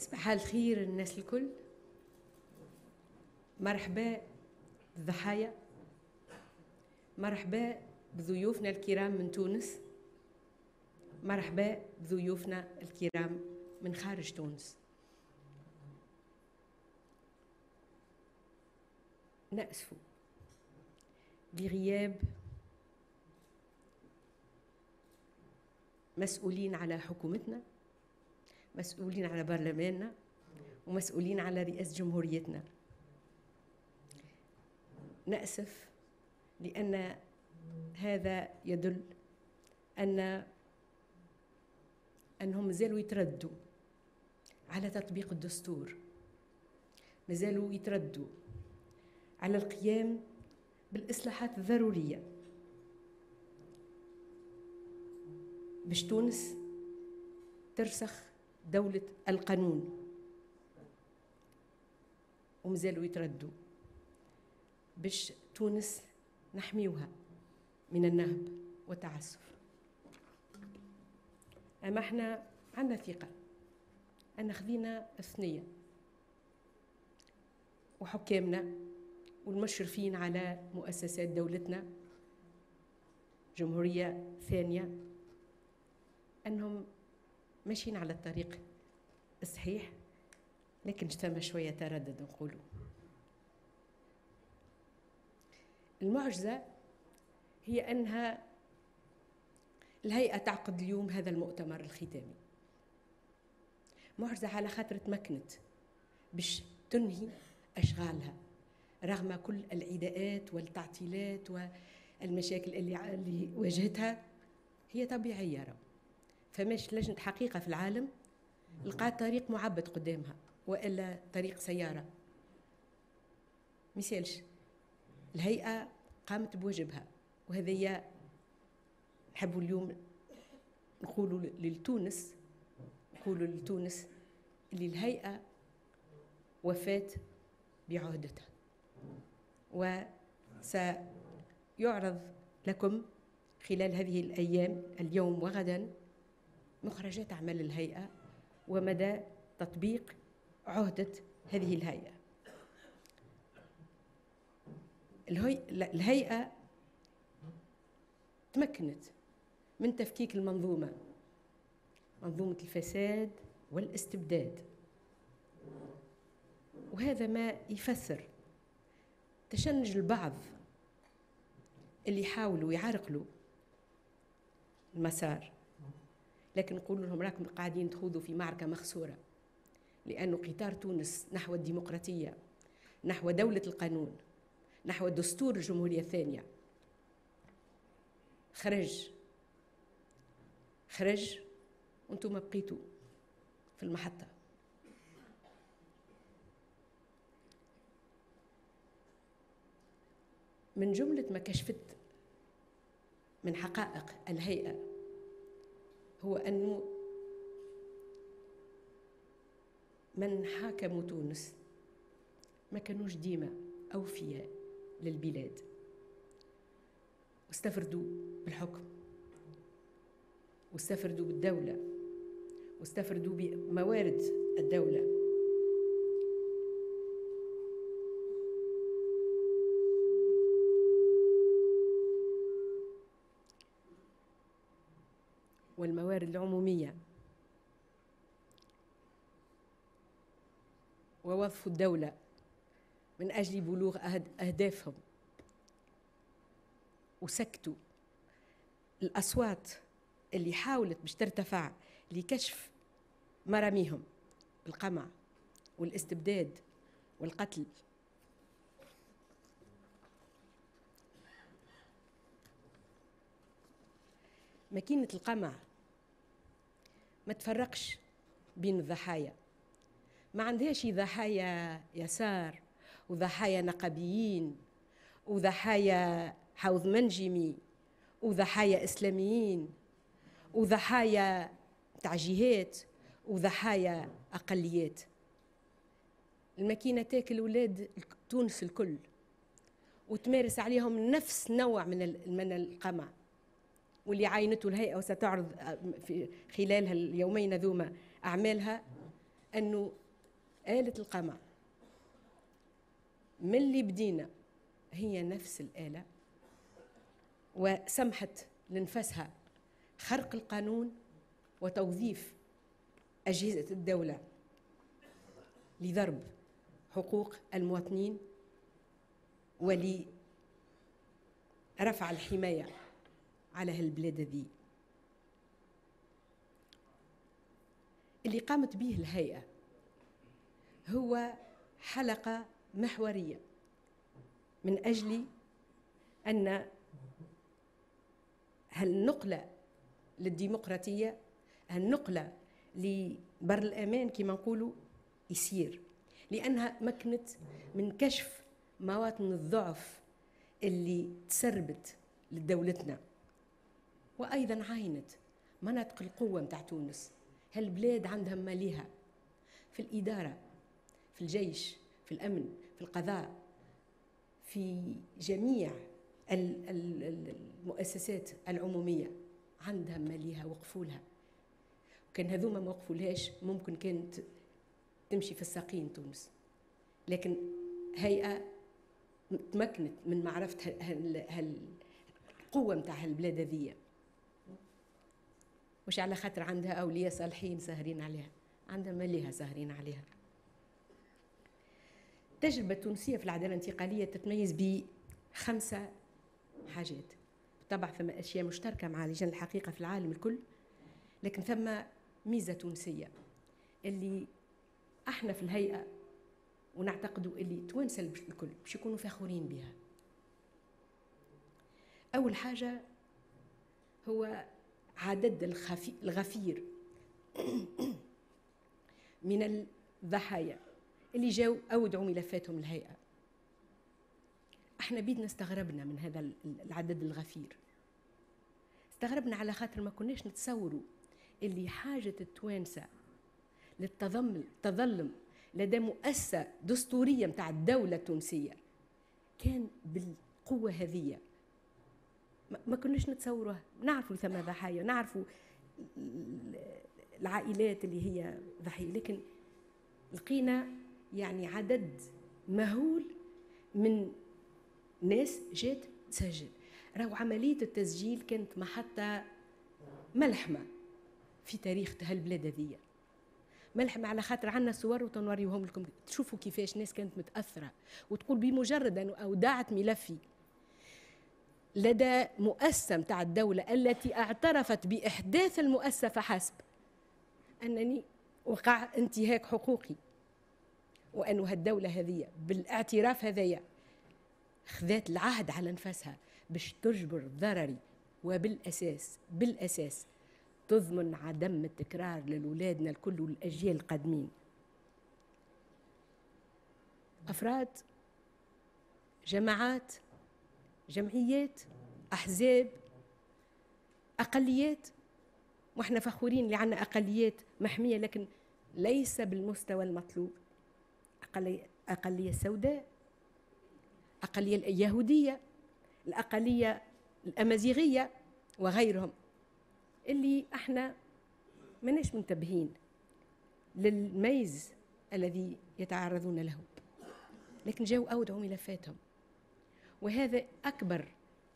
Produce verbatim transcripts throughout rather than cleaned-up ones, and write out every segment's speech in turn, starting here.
صباح الخير الناس الكل. مرحبا بالضحايا، مرحبا بضيوفنا الكرام من تونس، مرحبا بضيوفنا الكرام من خارج تونس. نأسف لغياب مسؤولين على حكومتنا، مسؤولين على برلماننا، ومسؤولين على رئاسة جمهوريتنا. نأسف لأن هذا يدل أن أنهم مازالوا يتردوا على تطبيق الدستور، مازالوا يتردوا على القيام بالإصلاحات الضرورية باش تونس ترسخ دولة القانون، ومازالوا يتردوا باش تونس نحميوها من النهب والتعسف. أما احنا عندنا ثقة أن خذينا الثنية، وحكامنا والمشرفين على مؤسسات دولتنا جمهورية ثانية أنهم ماشيين على الطريق الصحيح، لكن ثم شوية تردد نقولوا. المعجزة هي أنها الهيئة تعقد اليوم هذا المؤتمر الختامي. معجزة على خاطر تمكنت باش تنهي أشغالها رغم كل العداءات والتعطيلات والمشاكل اللي اللي واجهتها. هي طبيعية، رب فماش لجنة حقيقة في العالم لقات طريق معبد قدامها وإلا طريق سيارة. مثالش الهيئة قامت بواجبها، وهذا نحبوا اليوم نقولوا لتونس نقولوا لتونس اللي الهيئة وفات بعهدتها. وسيعرض لكم خلال هذه الأيام اليوم وغدا مخرجات أعمال الهيئة ومدى تطبيق عهدة هذه الهيئة. الهيئة تمكنت من تفكيك المنظومة، منظومة الفساد والاستبداد، وهذا ما يفسر تشنج البعض اللي يحاولوا يعرقلوا المسار، لكن نقول لهم راكم قاعدين تخوضوا في معركة مخسورة، لأن قطار تونس نحو الديمقراطية، نحو دولة القانون، نحو دستور الجمهورية الثانية خرج خرج وانتم بقيتوا في المحطة. من جملة ما كشفت من حقائق الهيئة هو أنه من حاكموا تونس ما كانوش ديما أوفياء للبلاد، واستفردوا بالحكم، واستفردوا بالدولة، واستفردوا بموارد الدولة. والموارد العمومية، ووظفوا الدولة من أجل بلوغ أهدافهم، وسكتوا الأصوات اللي حاولت باش ترتفع لكشف مراميهم بالقمع والاستبداد والقتل. ماكينة القمع ما تفرقش بين الضحايا، ما عندهاش ضحايا يسار وضحايا نقابيين وضحايا حوض منجمي وضحايا إسلاميين وضحايا تاع جهات وضحايا أقليات. الماكينة تاكل أولاد تونس الكل وتمارس عليهم نفس نوع من من القمع، واللي عاينته الهيئة وستعرض في خلال اليومين ذوما أعمالها أنه آلة القمع من اللي بدينا هي نفس الآلة، وسمحت لنفسها خرق القانون وتوظيف أجهزة الدولة لضرب حقوق المواطنين ولرفع الحماية على هالبلاد ذي. اللي قامت به الهيئة هو حلقة محورية من أجل أن هالنقلة للديمقراطية، هالنقلة لبر الأمان كما نقولوا يسير، لأنها مكنت من كشف مواطن الضعف اللي تسربت لدولتنا، وأيضا عاينت مناطق القوة متاع تونس. هالبلاد عندها ماليها في الإدارة، في الجيش، في الأمن، في القضاء، في جميع المؤسسات العمومية عندها ماليها وقفوا لها، وكان هذوما ما وقفولهاش ممكن كانت تمشي في الساقين تونس. لكن هيئة تمكنت من معرفة هالقوة متاع هالبلاد ذي، مش على خاطر عندها أولياء صالحين ساهرين عليها، عندها ماليها ساهرين عليها. التجربة التونسية في العدالة الانتقالية تتميز بخمسة حاجات. طبعا ثم أشياء مشتركة مع لجان الحقيقة في العالم الكل، لكن ثم ميزة تونسية اللي احنا في الهيئة ونعتقدوا اللي توانسة الكل باش يكونوا فخورين بها. أول حاجة هو عدد الغفير من الضحايا اللي جاوا أودعوا ملفاتهم الهيئة. احنا بيدنا استغربنا من هذا العدد الغفير، استغربنا على خاطر ما كناش نتصوروا اللي حاجة التوانسة للتظلم لدى مؤسسة دستورية متاع الدولة التونسية كان بالقوة هذه. ما كناش نتصوروها. نعرفوا ثم ضحايا، نعرفوا العائلات اللي هي ضحية، لكن لقينا يعني عدد مهول من ناس جات تسجل. راهو عملية التسجيل كانت محطة ملحمة في تاريخ هالبلاد هذية، ملحمة على خاطر عنا صور وتنوريوهم لكم تشوفوا كيفاش ناس كانت متأثرة وتقول بمجرد أن أودعت ملفي لدى مؤسسة متاع الدولة التي اعترفت بإحداث المؤسسة فحسب أنني وقع انتهاك حقوقي، وأن هالدولة هذه بالاعتراف هذايا خذات العهد على نفسها باش تجبر ضرري، وبالأساس بالأساس تضمن عدم التكرار للولادنا الكل والأجيال القادمين. أفراد، جماعات، جمعيات، أحزاب، أقليات، وإحنا فخورين اللي عنا أقليات محمية لكن ليس بالمستوى المطلوب. أقلية, أقلية سوداء، أقلية اليهودية، الأقلية الأمازيغية وغيرهم، اللي احنا مناش منتبهين للميز الذي يتعرضون له، لكن جاءوا أودعوا ملفاتهم. وهذا أكبر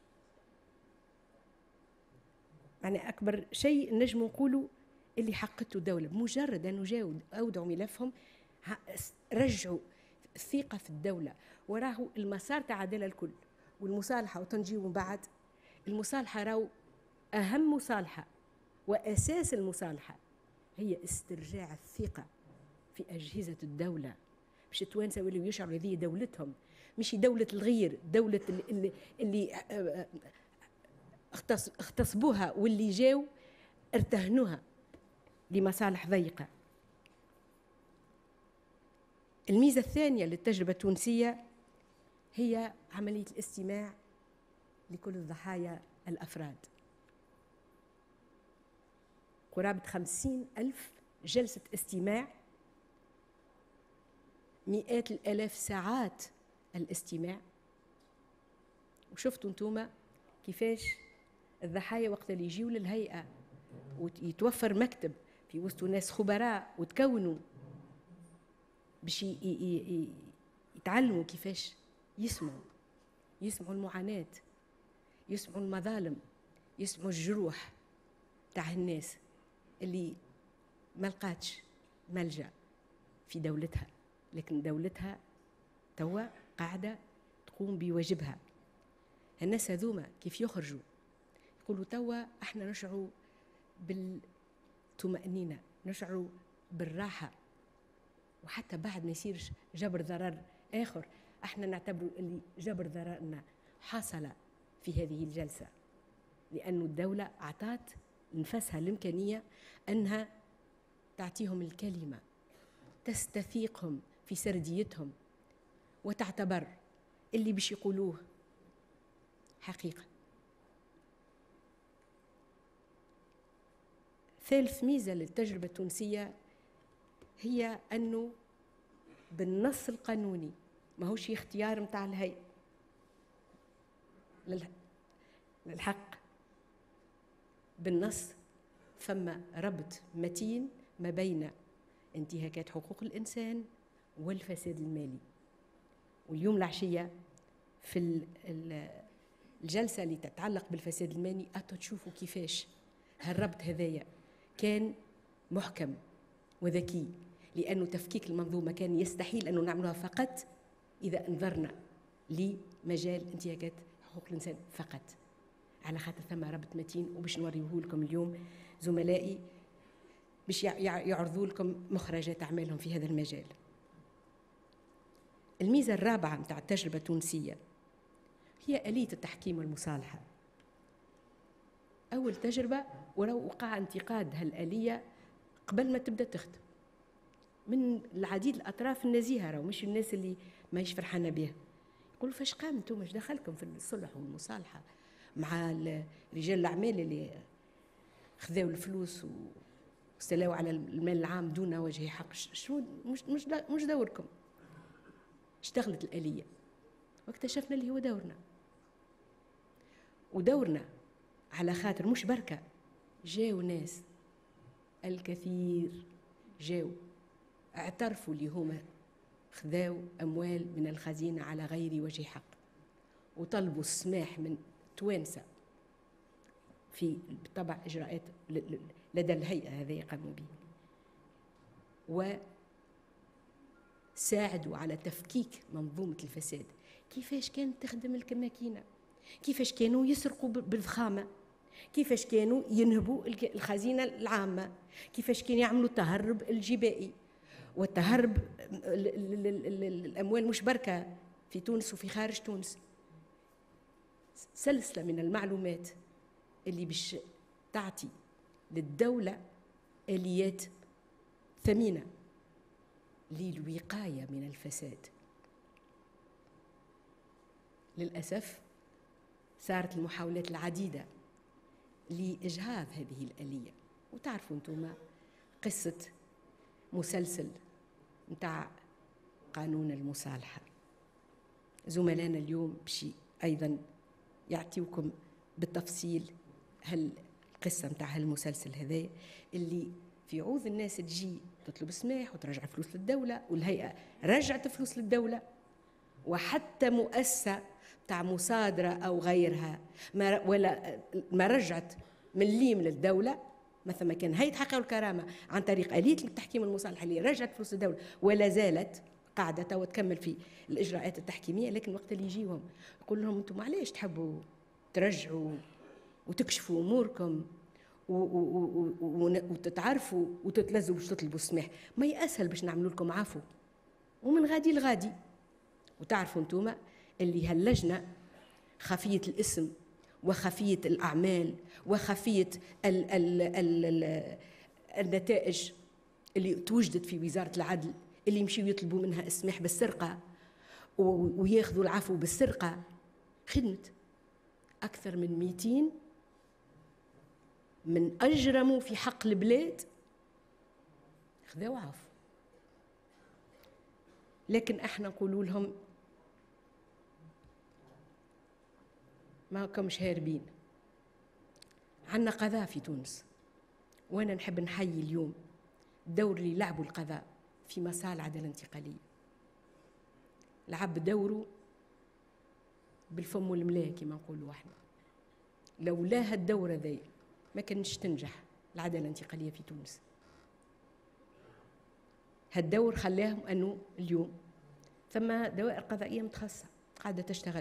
يعني أكبر شيء نجم نقوله اللي حققته الدولة، بمجرد أنه جاءوا أودعوا ملفهم رجعوا الثقة في الدولة. وراه المسار تاع عدالة الكل والمصالحة وتنجيو من بعد. المصالحة راهو أهم مصالحة وأساس المصالحة هي استرجاع الثقة في أجهزة الدولة باش التوانسة يوليو يشعروا هذه دولتهم، مش دولة الغير، دولة اللي, اللي اغتصبوها واللي جاوا ارتهنوها لمصالح ضيقة. الميزة الثانية للتجربة التونسية هي عملية الاستماع لكل الضحايا الأفراد. قرابة خمسين ألف جلسة استماع، مئات الآلاف ساعات الاستماع. وشفتوا انتوما كيفاش الضحايا وقت اللي يجيوا للهيئة ويتوفر مكتب في وسط ناس خبراء وتكونوا باش يتعلموا كيفاش يسمعوا يسمعوا المعاناة، يسمعوا المظالم، يسمعوا الجروح تاع الناس اللي ما لقاتش ملجأ في دولتها، لكن دولتها توا قاعدة تقوم بواجبها. الناس هذوما كيف يخرجوا يقولوا توا احنا نشعروا بالطمأنينة، نشعروا بالراحة، وحتى بعد ما يصيرش جبر ضرر آخر احنا نعتبروا اللي جبر ضررنا حصل في هذه الجلسة، لأن الدولة أعطت نفسها الإمكانية أنها تعطيهم الكلمة، تستثيقهم في سرديتهم، وتعتبر اللي باش يقولوه حقيقة. ثالث ميزة للتجربة التونسية هي أنه بالنص القانوني، ما هوش اختيار متاع الهيئة للحق، بالنص فما ربط متين ما بين انتهاكات حقوق الإنسان والفساد المالي. واليوم العشية في الجلسة اللي تتعلق بالفساد المالي أنتوا تشوفوا كيفاش هالربط هذايا كان محكم وذكي، لأنه تفكيك المنظومة كان يستحيل أنه نعملها فقط إذا انظرنا لمجال انتهاكات حقوق الإنسان فقط، على خاطر ثم ربط متين. وباش نوريه لكم اليوم زملائي باش يعرضوا لكم مخرجات أعمالهم في هذا المجال. الميزة الرابعة متاع التجربة التونسية هي آلية التحكيم والمصالحة. أول تجربة ولو وقع انتقاد هالآلية قبل ما تبدأ تخدم من العديد الأطراف النزيهة، راهو مش الناس اللي ماهيش فرحانة بها، يقولوا فاش قامتوا، مش دخلكم في الصلح والمصالحة مع رجال الأعمال اللي خذاوا الفلوس واستلاوا على المال العام دون وجه حق؟ شو مش مش مش دوركم. اشتغلت الآلية واكتشفنا اللي هو دورنا، ودورنا على خاطر مش بركة جاو ناس الكثير جاو اعترفوا اللي هما خذاو أموال من الخزينة على غير وجه حق، وطلبوا السماح من توانسة في طبع إجراءات لدى الهيئة هذه يقوموا به، وساعدوا على تفكيك منظومة الفساد. كيفاش كانت تخدم الكماكينة، كيفاش كانوا يسرقوا بالفخامة، كيفاش كانوا ينهبوا الخزينة العامة، كيفاش كانوا يعملوا التهرب الجبائي والتهرب الأموال مش بركة في تونس وفي خارج تونس. سلسلة من المعلومات اللي باش تعطي للدولة آليات ثمينة للوقاية من الفساد. للأسف صارت المحاولات العديدة لإجهاض هذه الآلية، وتعرفوا أنتم قصة مسلسل متاع قانون المصالحة. زملائنا اليوم بشي أيضا يعطيوكم بالتفصيل هالقصة متاع هالمسلسل هذا، اللي في عوض الناس تجي تطلب سماح وترجع فلوس للدولة، والهيئة رجعت فلوس للدولة، وحتى مؤسسة تاع مصادرة أو غيرها ما ولا ما رجعت مليم للدولة. مثلا كان هيئة الحق والكرامة عن طريق آلية التحكيم والمصالحة اللي رجعت فلوس الدولة ولا زالت قاعدة توا تكمل في الإجراءات التحكيمية، لكن وقت اللي يجيهم يقول لهم أنتم علاش تحبوا ترجعوا وتكشفوا أموركم وتتعرفوا وتتلزوا باش تطلبوا السماح؟ ما يأسهل باش نعملوا لكم عفو ومن غادي لغادي. وتعرفوا أنتم اللي هاللجنة خفية الاسم وخفية الأعمال وخفية ال ال ال ال النتائج اللي توجدت في وزارة العدل، اللي يمشيوا يطلبوا منها السماح بالسرقة وياخذوا العفو بالسرقة، خدمت أكثر من مئتين من أجرموا في حق البلاد خذوا عفو. لكن احنا نقولوا لهم ما كمش هاربين، عندنا قضاء في تونس، وانا نحب نحيي اليوم الدور اللي لعبوا القضاء في مسار العدالة الانتقالية، لعب دوره بالفم والملاء كما نقولوا احنا. لولا هالدور هذايا ما كانش تنجح العدالة الانتقالية في تونس. هالدور خلاهم أنه اليوم ثم دوائر قضائية متخصصة قاعدة تشتغل،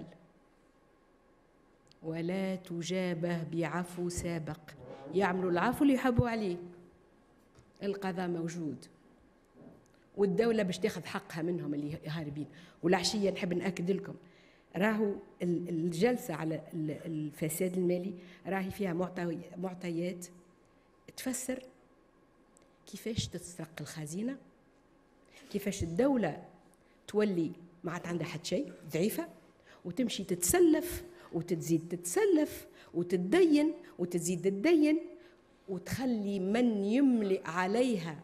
ولا تجابه بعفو سابق، يعملوا العفو اللي يحبوا عليه. القضاء موجود والدولة باش تاخذ حقها منهم اللي هاربين. والعشية نحب نأكد لكم راهو الجلسة على الفساد المالي راهي فيها معطيات تفسر كيفاش تسرق الخزينة، كيفاش الدولة تولي ما عاد عندها حد شيء، ضعيفة، وتمشي تتسلف وتزيد تتسلف وتتدين وتزيد تتدين، وتخلي من يملئ عليها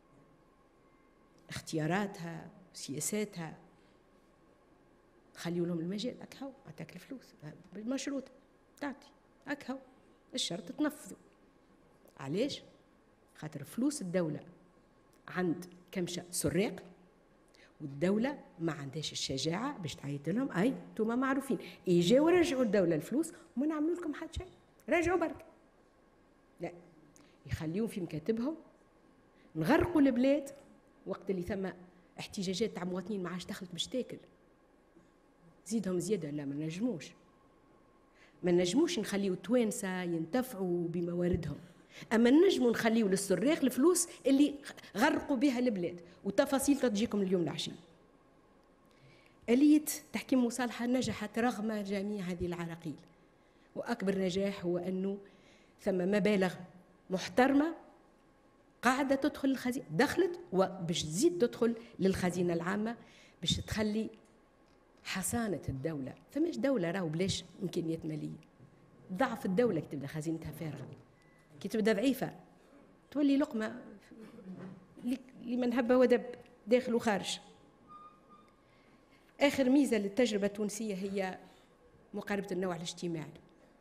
اختياراتها سياساتها، خليوا لهم المجال. أكهو أعطاك الفلوس بالمشروط تعطي أكهو الشرط تنفذوا. علاش؟ خاطر فلوس الدولة عند كمشة سراق، والدولة ما عندهاش الشجاعة باش تعيط لهم أي انتوما معروفين يجيو ورجعوا الدولة الفلوس وما نعملوا لكم حد شيء، رجعوا برك. لا، يخليهم في مكاتبهم، نغرقوا البلاد وقت اللي ثم احتجاجات تاع مواطنين ما عادش دخلت باش تاكل، زيدهم زيادة. لا، ما نجموش ما نجموش نخليو التوانسة ينتفعوا بمواردهم، أما نجموا نخليو للسراق الفلوس اللي غرقوا بها البلاد. والتفاصيل تجيكم اليوم العشية. آلية تحكيم مصالحة نجحت رغم جميع هذه العراقيل، وأكبر نجاح هو أنه ثم مبالغ محترمة قاعدة تدخل الخزينة، دخلت وباش تزيد تدخل للخزينة العامة باش تخلي حصانة الدولة. فماش دولة راهو بلاش إمكانيات مالية. ضعف الدولة كي تبدا خزينتها فارغة، كي تبدا ضعيفة تولي لقمة لمن هب ودب داخل وخارج. آخر ميزة للتجربة التونسية هي مقاربة النوع الاجتماعي.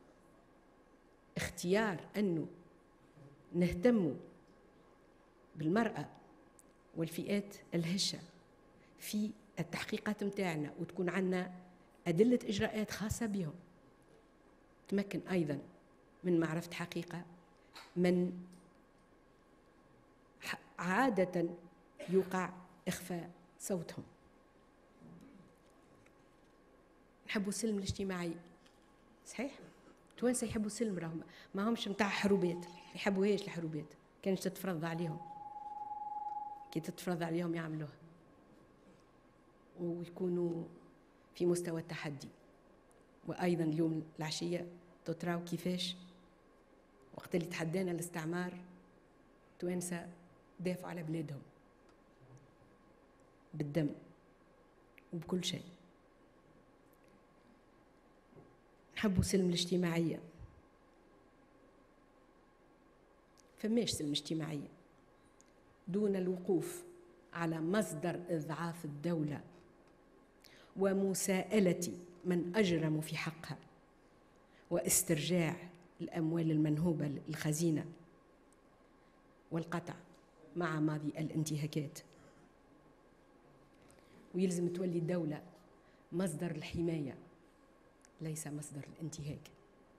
اختيار أنه نهتم بالمرأة والفئات الهشة في التحقيقات متاعنا، وتكون عندنا أدلة إجراءات خاصة بهم، تمكن أيضا من معرفة حقيقة من عادة يوقع إخفاء صوتهم. نحبوا السلم الاجتماعي صحيح؟ توانسة يحبوا السلم، راهم ما همش متاع حروبات، يحبوهاش الحروبات، كانش تتفرض عليهم، كي تتفرض عليهم يعملوها ويكونوا في مستوى التحدي. وأيضا اليوم العشية تتراو كيفاش وقت اللي تحدانا الاستعمار توانسة دافعوا على بلادهم بالدم وبكل شيء. نحبوا سلم الاجتماعية، فماش سلم اجتماعية دون الوقوف على مصدر إضعاف الدولة ومساءلة من أجرموا في حقها واسترجاع الأموال المنهوبة للخزينة والقطع مع ماضي الانتهاكات. ويلزم تولي الدولة مصدر الحماية ليس مصدر الانتهاك.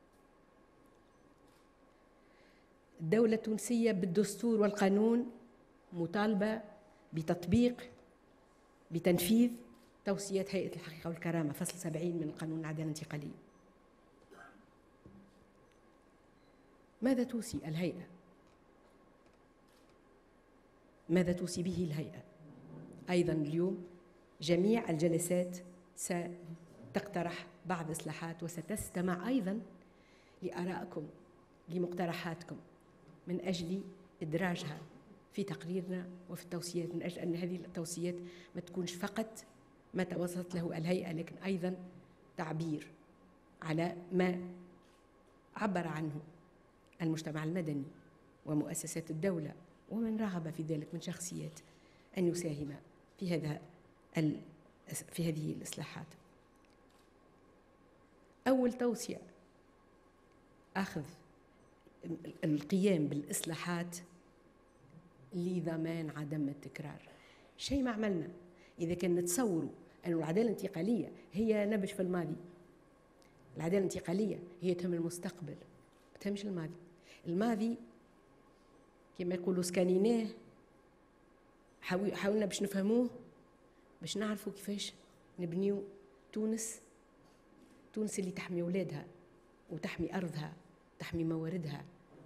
الدولة التونسية بالدستور والقانون مطالبة بتطبيق بتنفيذ توصيات هيئة الحقيقة والكرامة فصل سبعين من قانون العدالة الانتقالية. ماذا توصي الهيئة؟ ماذا توصي به الهيئة؟ أيضا اليوم جميع الجلسات ستقترح بعض إصلاحات وستستمع أيضا لآرائكم لمقترحاتكم من أجل إدراجها في تقريرنا وفي التوصيات، من أجل أن هذه التوصيات ما تكونش فقط ما توصلت له الهيئة لكن أيضا تعبير على ما عبر عنه المجتمع المدني ومؤسسات الدولة ومن رغب في ذلك من شخصيات أن يساهم في هذا في هذه الإصلاحات. أول توصية أخذ القيام بالإصلاحات لضمان عدم التكرار. شيء ما عملنا. إذا كان نتصوروا أن العدالة الانتقالية هي نبش في الماضي، العدالة الانتقالية هي تهم المستقبل، ما تهمش الماضي. الماضي كما يقولوا سكانيناه، حاولنا باش نفهموه، باش نعرفوا كيفاش نبنيو تونس، تونس اللي تحمي أولادها وتحمي أرضها، تحمي مواردها،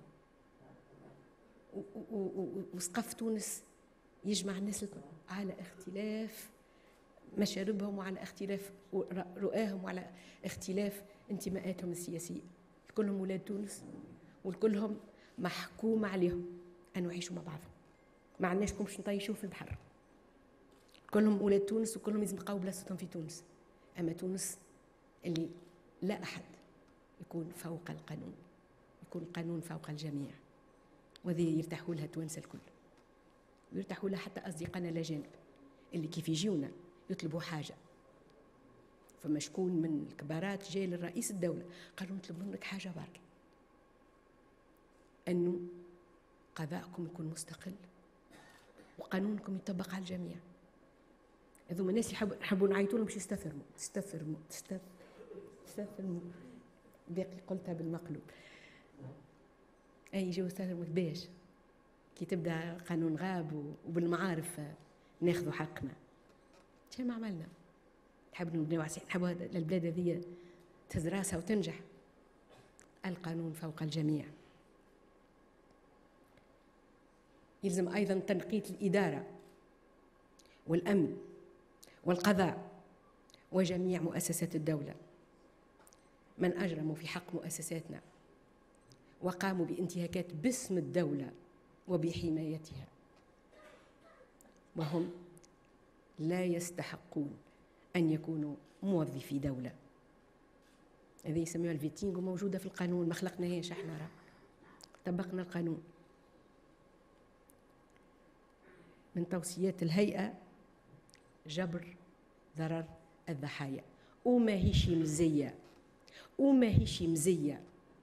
وسقف تونس يجمع الناس الكل على اختلاف مشاربهم وعلى اختلاف رؤاهم وعلى اختلاف انتماءاتهم السياسية. كلهم ولاد تونس والكلهم محكوم عليهم أنه يعيشوا مع بعضهم، ما عندناشكم باش نطيشوا في البحر. كلهم ولاد تونس وكلهم لازم يلقاو بلاصتهم في تونس. أما تونس اللي لا أحد يكون فوق القانون، يكون القانون فوق الجميع، وهذه يرتاحوا لها التوانسة الكل، ويرتاحوا لها حتى أصدقائنا الأجانب اللي كيف يجيونا يطلبوا حاجة. فما شكون من الكبارات جاي للرئيس الدولة قالوا نطلب منك حاجة برك، أنه قضاءكم يكون مستقل وقانونكم يطبق على الجميع. هذوما الناس اللي يحبوا نعيطوا لهم باش يستثرموا تستثرموا تستثرموا باقي قلتها بالمقلوب. أي جو يستثرموا باش كي تبدا قانون غاب وبالمعارف ناخذوا حقنا. شي ما عملنا. نحب نبنيو نحبوا البلاد هذه تهز راسها وتنجح. القانون فوق الجميع. يلزم أيضا تنقية الإدارة والأمن والقضاء وجميع مؤسسات الدولة. من أجرموا في حق مؤسساتنا وقاموا بانتهاكات باسم الدولة وبحمايتها وهم لا يستحقون أن يكونوا موظفي دولة. هذه يسميها الفيتينغ وموجودة في القانون، ما خلقناهاش احنا، راه طبقنا القانون. من توصيات الهيئة جبر ضرر الضحايا، وما هيش مزية وما هيش مزية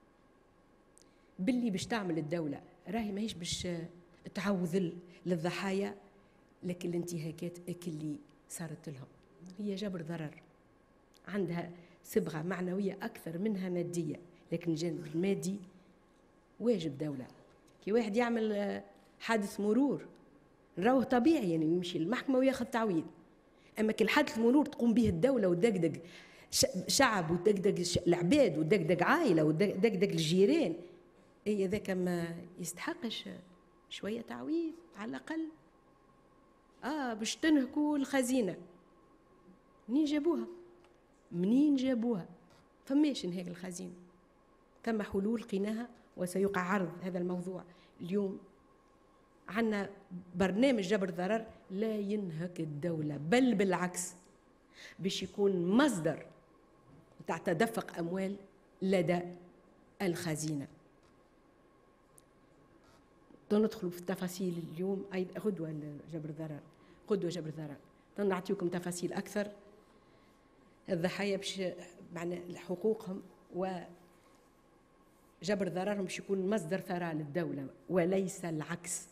باللي باش تعمل الدولة، راهي ما هيش باش تعوض للضحايا لكن الانتهاكات اللي صارت لهم هي جبر ضرر، عندها صبغة معنوية أكثر منها مادية. لكن الجانب المادي واجب دولة. كي واحد يعمل حادث مرور نراوه طبيعي، يعني يمشي للمحكمة وياخذ تعويض. أما كي الحادث المرور تقوم به الدولة وتدقدق شعب وتدقدق العباد وتدقدق عائلة وتدقدق الجيران، إيه ذاك ما يستحقش شوية تعويض على الأقل. آه باش تنهكوا الخزينة، منين جابوها؟ منين جابوها؟ فماش انهاك الخزينة. ثم حلول قيناها وسيقع عرض هذا الموضوع اليوم. عندنا برنامج جبر ضرر لا ينهك الدولة، بل بالعكس باش يكون مصدر تاع تدفق أموال لدى الخزينة. ندخلوا في التفاصيل اليوم. أي غدوة جبر ضرر، غدوة جبر ضرر نعطيكم تفاصيل أكثر. الضحايا باش معنى حقوقهم وجبر ضررهم باش يكون مصدر ثراء للدولة وليس العكس.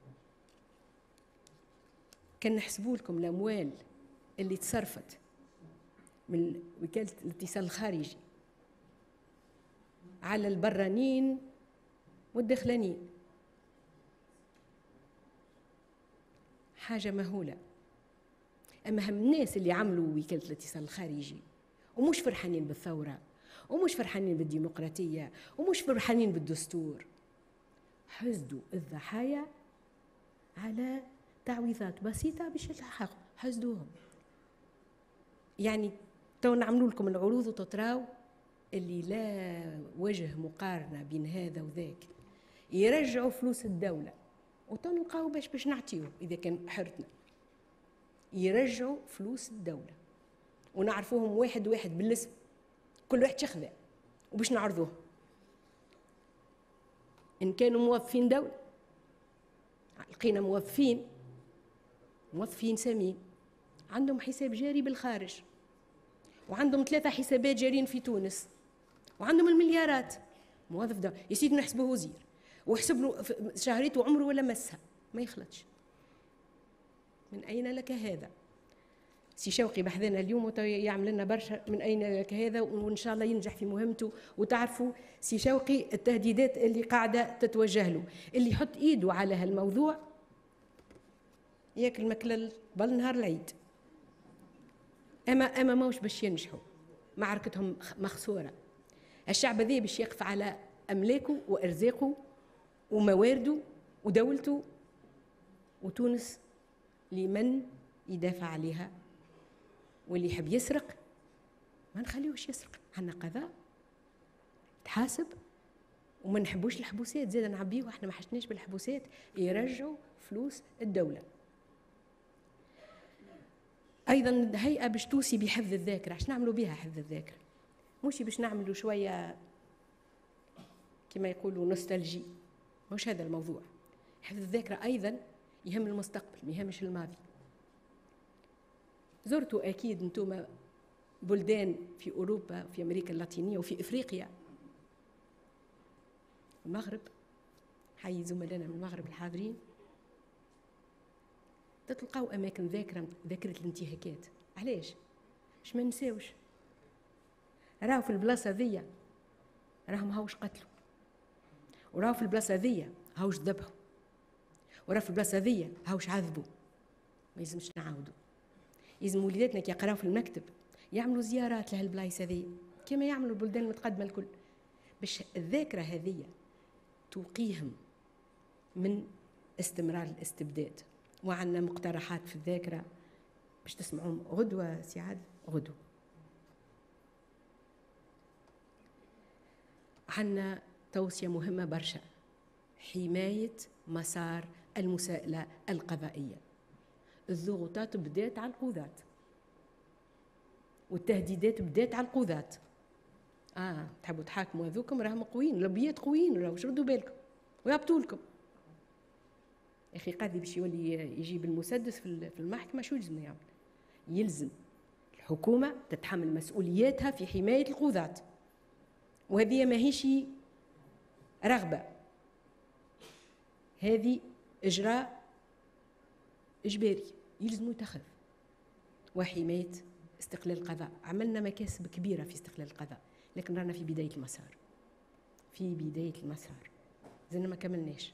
كان نحسبوا لكم الأموال اللي تصرفت من وكالة الاتصال الخارجي على البرانين والداخلانين حاجة مهولة. أما هم الناس اللي عملوا وكالة الاتصال الخارجي ومش فرحانين بالثورة ومش فرحانين بالديمقراطية ومش فرحانين بالدستور، حسدوا الضحايا على تعويضات بسيطة باش يلحقوا، حسدوهم. يعني تو نعملوا لكم العروض وتطراو اللي لا وجه مقارنة بين هذا وذاك، يرجعوا فلوس الدولة وتو نلقاو باش باش نعطيوه إذا كان حرتنا، يرجعوا فلوس الدولة ونعرفوهم واحد واحد بالاسم، كل واحد شخذه وباش نعرضوه. إن كانوا موظفين دولة لقينا موظفين موظفين سامين عندهم حساب جاري بالخارج وعندهم ثلاثة حسابات جارين في تونس وعندهم المليارات. موظف دولة يا سيدي نحسبه وزير وحسب له شهريته وعمره ولا مسها ما يخلطش. من أين لك هذا؟ سي شوقي بحذنا اليوم يعمل لنا برشا من أين لك هذا، وإن شاء الله ينجح في مهمته. وتعرفوا سي شوقي التهديدات اللي قاعدة تتوجه له، اللي يحط إيده على هالموضوع ياكل مكلل بل نهار العيد. أما أما موش باش ينجحوا، معركتهم مخسورة. الشعب ذي باش يقف على أملاكه وأرزاقه وموارده ودولته، وتونس لمن يدافع عليها. واللي يحب يسرق ما نخليوش يسرق، عندنا قضاء تحاسب، وما نحبوش الحبوسات زاد نعبيه، احنا ما حشناش بالحبوسات، يرجعوا فلوس الدولة. ايضا هيئة باش توصي بحفظ الذاكرة. اش نعملوا بها حفظ الذاكرة؟ مش باش نعملوا شوية كما يقولوا نوستالجي، مش هذا الموضوع. حفظ الذاكرة ايضا يهم المستقبل، ما يهمش الماضي. زرتوا اكيد انتم بلدان في اوروبا، في امريكا اللاتينيه، وفي افريقيا، المغرب، حي زملائنا من المغرب الحاضرين، تلقاو اماكن ذاكره ذاكره الانتهاكات. علاش؟ باش ما نساوش راهو في البلاصه ذي راهم هاوش قتلوا، وراهو في البلاصه ذي هاوش ذبحوا، وراهو في البلاصه ذي هاوش عذبوا. ما يلزمش نعاودوا. يلزم وليداتنا كي يقراو في المكتب يعملوا زيارات لهالبلايص هذه كما يعملوا البلدان المتقدمه الكل، باش الذاكره هذه توقيهم من استمرار الاستبداد. وعندنا مقترحات في الذاكره باش تسمعون غدوه سعاد غدوه. عندنا توصيه مهمه برشا، حمايه مسار المساءله القضائيه. الضغوطات بدات على القضاة، والتهديدات بدات على القضاة. اه تحبوا تحاكموا هذوكم راهم قويين، لبيات قويين، راهو شردوا بالكم ويهبطوا لكم. يا اخي قاضي باش يولي يجيب المسدس في المحكمه شو يلزم يعمل؟ يلزم الحكومه تتحمل مسؤولياتها في حمايه القضاة، وهذه ماهيش رغبه، هذه اجراء اجباري يلزم يتخذ. وحمايه استقلال القضاء، عملنا مكاسب كبيره في استقلال القضاء، لكن رانا في بدايه المسار، في بدايه المسار زلنا ما كملناش.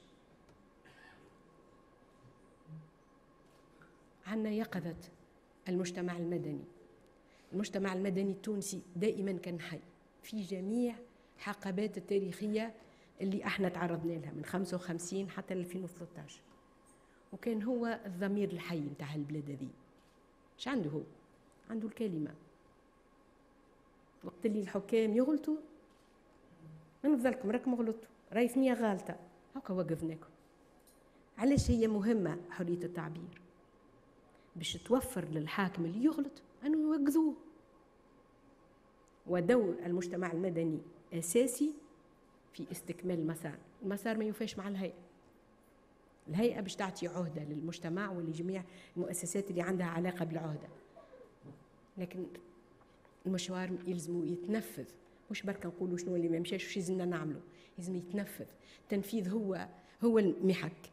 عندنا يقظه المجتمع المدني. المجتمع المدني التونسي دائما كان حي في جميع حقبات التاريخيه اللي احنا تعرضنا لها من خمسة وخمسين حتى ألفين وثلاثة عشر، وكان هو الضمير الحي نتاع البلاد هذه. ايش عنده هو؟ عنده الكلمه. وقت اللي الحكام يغلطوا ما نفضلكم راكم غلطتوا، راهي ثنيه غالطه، هكا وقفناكم. علاش هي مهمه حريه التعبير؟ باش توفر للحاكم اللي يغلط انه يوقظوه. ودور المجتمع المدني اساسي في استكمال المسار. المسار ما يوفاش مع الهيئه. الهيئه باش تعطي عهده للمجتمع ولجميع المؤسسات اللي عندها علاقه بالعهده، لكن المشوار يلزم يتنفذ، مش بركه نقولوا شنو اللي ما مشاش وش يلزمنا نعمله، لازم يتنفذ. التنفيذ هو هو المحك.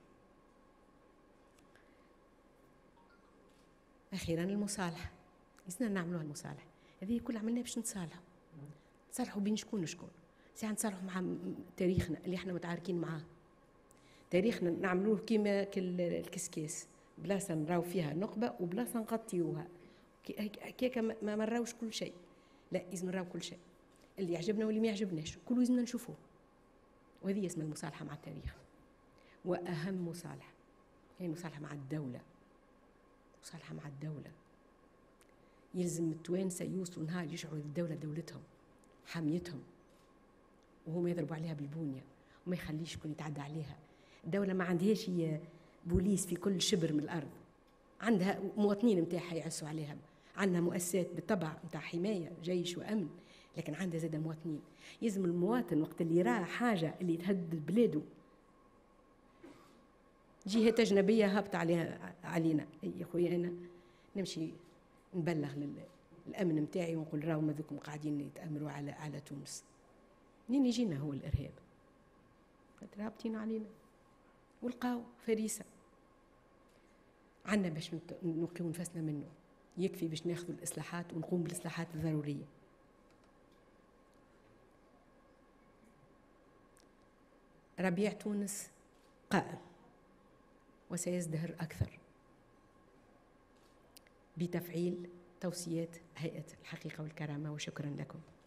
اخيرا المصالحه، لازمنا نعملوها المصالحه هذه كل عملناها باش نتصالحوا. نتصالحوا بين شكون وشكون؟ ساعه نتصالحوا مع تاريخنا اللي احنا متعاركين معاه. تاريخنا نعملوه كيما الكسكاس، بلاصه نراو فيها نقبه وبلاصه نغطيوها هكاك، ما نراوش كل شيء، لا لازم نراو كل شيء، اللي يعجبنا واللي ما يعجبناش كله لازمنا نشوفوه. وهذه اسمها المصالحه مع التاريخ. واهم مصالحه هي المصالحه مع الدوله. مصالحه مع الدوله، يلزم التوانسه يوصلوا نهار يشعروا الدوله دولتهم، حاميتهم، وهم يضربوا عليها بالبونيه وما يخليش يكون يتعدى عليها. الدوله ما عندهاش هي بوليس في كل شبر من الارض، عندها مواطنين نتاعها يعسوا عليها، عندها مؤسسات بالطبع نتاع حمايه جيش وامن، لكن عندها زاد مواطنين. يلزم المواطن وقت اللي يرى حاجه اللي تهدد بلاده، جهه اجنبيه هابطه عليها علينا، يا خويا انا نمشي نبلغ للامن نتاعي ونقول راهم هذوكم قاعدين يتامروا على على تونس. منين يجينا هو الارهاب؟ رابطين علينا ولقاو فريسه. عنا باش نقيو نفسنا منه، يكفي باش ناخذ الإصلاحات ونقوم بالإصلاحات الضرورية. ربيع تونس قائم وسيزدهر أكثر بتفعيل توصيات هيئة الحقيقة والكرامة، وشكرا لكم.